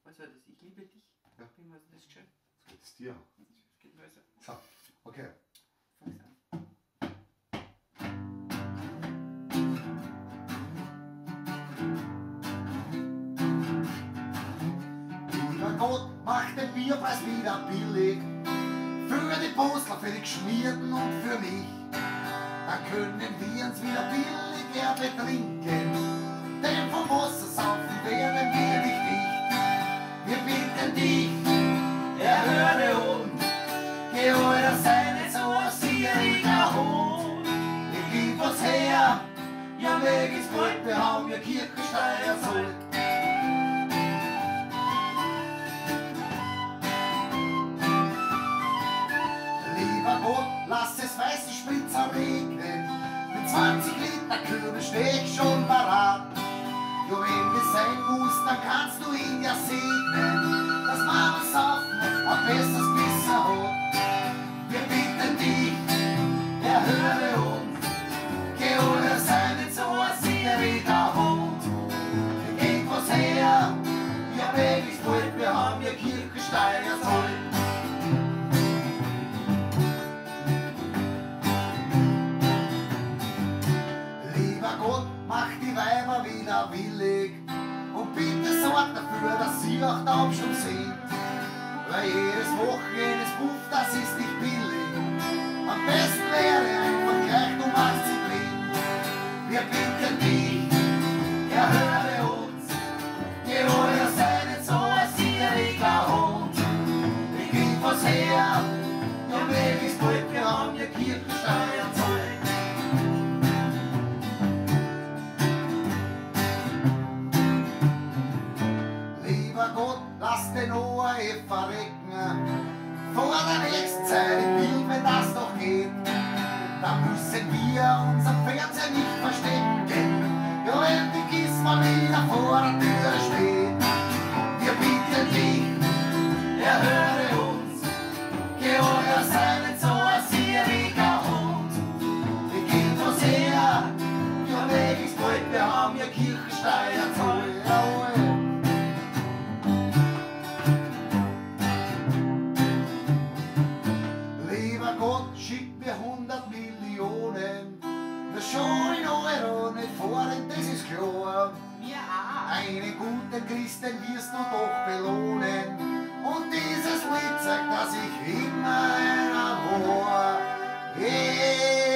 Was war das? Ich liebe dich? Ja. Wie war das schön? Das geht es dir. Das geht weiter. So, okay. Fang's an. Lieber Gott, mach den Bierpreis wieder billig. Für die Postler, für die Geschmierten und für mich. Dann können wir uns wieder billiger betrinken. Denn vom Wasser saufen werden wir nicht dicht. Wir bitten dich, erhöre uns. Geh euer sei nicht so ein sieriger Hund. Ich gib was her, ja weg ist bald, wir haben ja Kirchensteuer zahlt. Lieber Gott, lass es weißen Spritzer regnen. Mit 20 Liter Kürbis steh ich schon parat. Ja, wenn das sein muss, dann kannst du ihn ja segnen, dass Mama saufen ein besseres Messer hat. Wir bitten dich, erhöre uns. Geh oder sei nicht so ein sieriger Hund. Wir geben was her, ja möglichst bald, wir haben ja Kirchensteuer zahlt. Gott, mach die Weiber wieder willig und bitte sorg dafür, dass sie auch taub schon sind. Weil jedes Wochenende ist Puff, das ist nicht billig. Am besten wäre einfach gleich, du machst sie blind. Wir bitten dich, erhöre uns. Geh euer sei nicht so ein sieriger Hund. Ich gib was her, ja möglichst bald, wir haben ja Kirchensteuer zahlt. Gott, lass den ORF verrecken. Vor der nächsten Zeit im Bild, wenn das doch geht, dann müssen wir unseren Fernseher nicht verstecken. Ja, wenn die Gisma wieder vor der Tür steht. Wir bitten dich, erhöre uns. Geh euer sei nicht so ein sieriger Hund. Wir gehen was her, ja möglichst bald, wir haben ja Kirchensteuer zahlt. Gott, schick mir 100 Millionen. Das schon in Euro nicht fahren, das ist klar. Mir auch. Einen guten Christen wirst du doch belohnen. Und dieses Lied sagt, dass ich immer einer war. Hey.